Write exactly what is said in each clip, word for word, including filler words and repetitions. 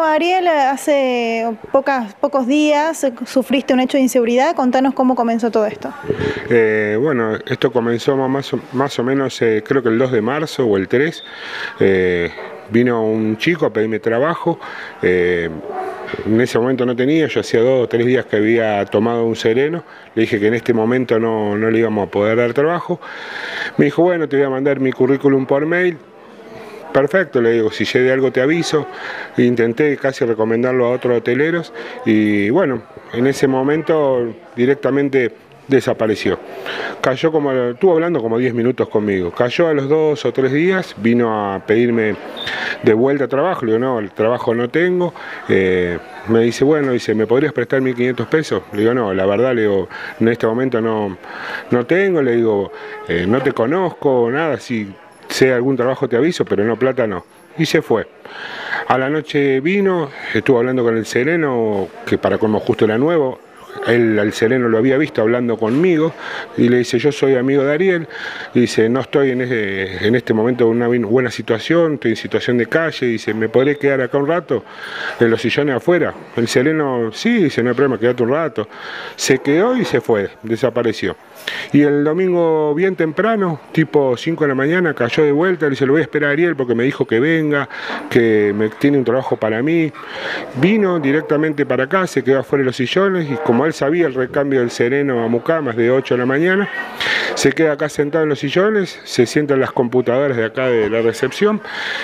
Ariel, hace pocas, pocos días sufriste un hecho de inseguridad. Contanos cómo comenzó todo esto. Eh, bueno, esto comenzó más o, más o menos, eh, creo que el dos de marzo o el tres. Eh, vino un chico a pedirme trabajo. Eh, en ese momento no tenía, yo hacía dos o tres días que había tomado un sereno. Le dije que en este momento no, no le íbamos a poder dar trabajo. Me dijo, bueno, te voy a mandar mi currículum por mail. Perfecto, le digo, si llegue algo te aviso. Intenté casi recomendarlo a otros hoteleros y bueno, en ese momento directamente desapareció. Cayó como, estuvo hablando como diez minutos conmigo. Cayó a los dos o tres días, vino a pedirme de vuelta trabajo. Le digo, no, el trabajo no tengo. Eh, me dice, bueno, dice, ¿me podrías prestar mil quinientos pesos? Le digo, no, la verdad, le digo, en este momento no, no tengo. Le digo, eh, no te conozco, nada, si sé algún trabajo te aviso, pero no, plata no. Y se fue. A la noche vino, estuvo hablando con el sereno, que para como justo era nuevo. Él, el sereno lo había visto hablando conmigo y le dice, yo soy amigo de Ariel. Y dice, no estoy en, ese, en este momento en una buena situación, estoy en situación de calle. Dice, ¿me podré quedar acá un rato en los sillones afuera? El sereno, sí, dice, no hay problema, quédate un rato. Se quedó y se fue, desapareció. Y el domingo bien temprano, tipo cinco de la mañana, cayó de vuelta. Le dice, lo voy a esperar a Ariel porque me dijo que venga, que me tiene un trabajo para mí. Vino directamente para acá, se quedó afuera de los sillones y como él sabía el recambio del sereno a Mucamas de ocho de la mañana, se queda acá sentado en los sillones, se sienta en las computadoras de acá de la recepción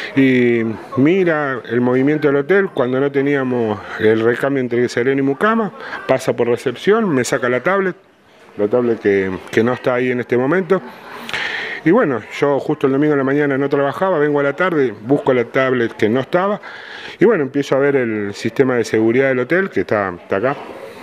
y mira el movimiento del hotel. Cuando no teníamos el recambio entre el sereno y Mucamas, pasa por recepción, me saca la tablet, la tablet que, que no está ahí en este momento. Y bueno, yo justo el domingo de la mañana no trabajaba, vengo a la tarde, busco la tablet que no estaba y bueno, empiezo a ver el sistema de seguridad del hotel que está, está acá.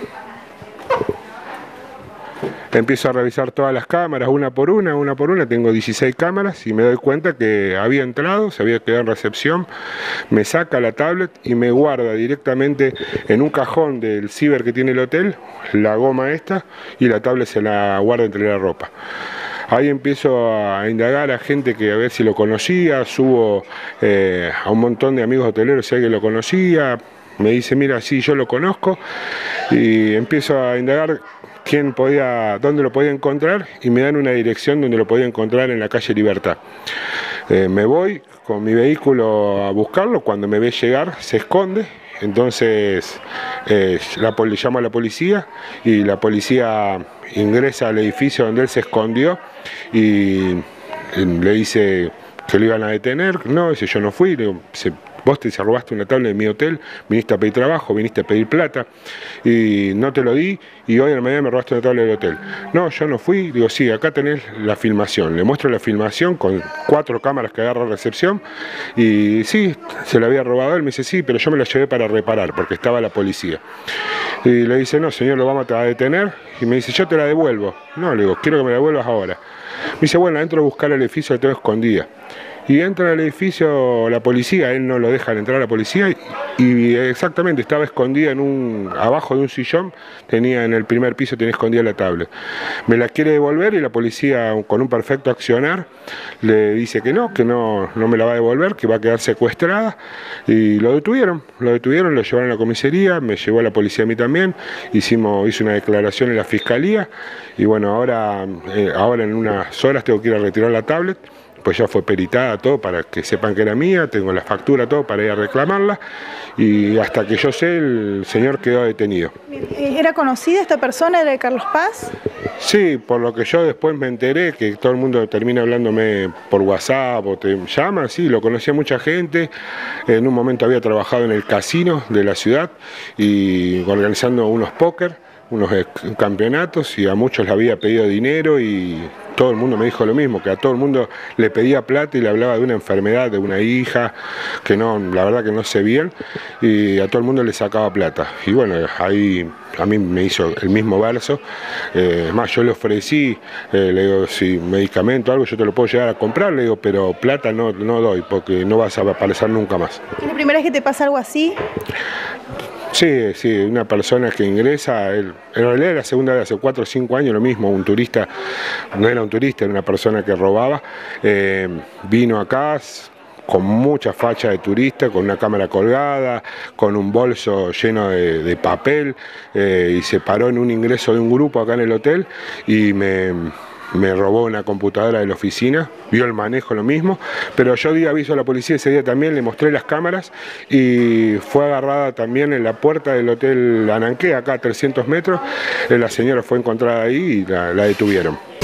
Empiezo a revisar todas las cámaras, una por una, una por una, tengo dieciséis cámaras y me doy cuenta que había entrado, se había quedado en recepción, me saca la tablet y me guarda directamente en un cajón del ciber que tiene el hotel, la goma esta, y la tablet se la guarda entre la ropa. Ahí empiezo a indagar a gente que a ver si lo conocía, subo eh, a un montón de amigos hoteleros si alguien lo conocía, me dice, mira, sí, yo lo conozco, y empiezo a indagar quién podía, dónde lo podía encontrar y me dan una dirección donde lo podía encontrar en la calle Libertad. Eh, me voy con mi vehículo a buscarlo, cuando me ve llegar se esconde, entonces eh, la, llamo a la policía y la policía ingresa al edificio donde él se escondió y, y le dice que lo iban a detener. No, dice, yo no fui, le digo, se, vos te robaste una tablet de mi hotel, viniste a pedir trabajo, viniste a pedir plata y no te lo di y hoy en la mañana me robaste una tablet del hotel. No, yo no fui. Digo, sí, acá tenés la filmación. Le muestro la filmación con cuatro cámaras que agarra recepción y sí, se la había robado él. Me dice, sí, pero yo me la llevé para reparar porque estaba la policía. Y le dice, no, señor, lo vamos a detener. Y me dice, yo te la devuelvo. No, le digo, quiero que me la devuelvas ahora. Me dice, bueno, entro a buscar el edificio, la tengo escondida. Y entra al edificio la policía, él no lo dejan entrar a la policía y, y exactamente estaba escondida en un, abajo de un sillón, tenía en el primer piso tenía escondida la tablet. Me la quiere devolver y la policía con un perfecto accionar le dice que no, que no, no me la va a devolver, que va a quedar secuestrada y lo detuvieron, lo detuvieron, lo llevaron a la comisaría, me llevó a la policía a mí también, hicimos, hice una declaración en la fiscalía y bueno, ahora, eh, ahora en unas horas tengo que ir a retirar la tablet. Pues ya fue peritada todo para que sepan que era mía, tengo la factura todo para ir a reclamarla y hasta que yo sé el señor quedó detenido. ¿Era conocida esta persona, era de Carlos Paz? Sí, por lo que yo después me enteré, que todo el mundo termina hablándome por WhatsApp o te llama, sí, lo conocía mucha gente, en un momento había trabajado en el casino de la ciudad y organizando unos póker, unos campeonatos y a muchos les había pedido dinero y todo el mundo me dijo lo mismo, que a todo el mundo le pedía plata y le hablaba de una enfermedad, de una hija, que no, la verdad que no sé bien, y a todo el mundo le sacaba plata. Y bueno, ahí a mí me hizo el mismo verso, eh, más yo le ofrecí, eh, le digo, si medicamento o algo yo te lo puedo llegar a comprar, le digo, pero plata no, no doy, porque no vas a aparecer nunca más. ¿Es la primera vez que te pasa algo así? Sí, sí, una persona que ingresa, él, en realidad era la segunda vez, hace cuatro o cinco años lo mismo, un turista, no era un turista, era una persona que robaba, eh, vino acá, con mucha facha de turista, con una cámara colgada, con un bolso lleno de, de papel, eh, y se paró en un ingreso de un grupo acá en el hotel y me... me robó una computadora de la oficina, vio el manejo lo mismo, pero yo di aviso a la policía ese día también, le mostré las cámaras y fue agarrada también en la puerta del hotel Ananqué, acá a trescientos metros, la señora fue encontrada ahí y la, la detuvieron.